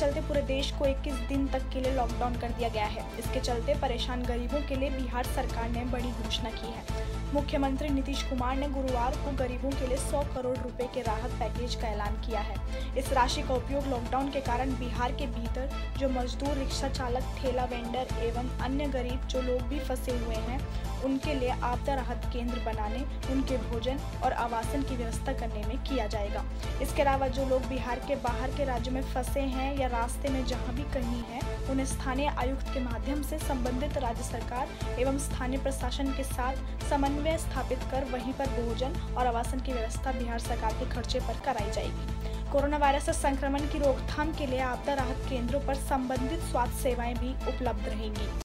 चलते पूरे देश को 21 दिन तक के लिए लॉकडाउन कर दिया गया है। इसके चलते परेशान गरीबों के लिए बिहार सरकार ने बड़ी घोषणा की है। मुख्यमंत्री नीतीश कुमार ने गुरुवार को गरीबों के लिए 100 करोड़ रुपए के राहत पैकेज का ऐलान किया है। इस राशि का उपयोग लॉकडाउन के कारण बिहार के भीतर जो मजदूर, रिक्शा चालक, ठेला वेंडर एवं अन्य गरीब जो लोग भी फंसे हुए हैं उनके लिए आपदा राहत केंद्र बनाने, उनके भोजन और आवासन की व्यवस्था करने में किया जाएगा। इसके अलावा जो लोग बिहार के बाहर के राज्यों में फंसे हैं या रास्ते में जहां भी कहीं हैं, उन्हें स्थानीय आयुक्त के माध्यम से संबंधित राज्य सरकार एवं स्थानीय प्रशासन के साथ समन्वय स्थापित कर वहीं पर भोजन और आवासन की व्यवस्था बिहार सरकार के खर्चे पर कराई जाएगी। कोरोना वायरस संक्रमण की रोकथाम के लिए आपदा राहत केंद्रों पर संबंधित स्वास्थ्य सेवाएं भी उपलब्ध रहेंगी।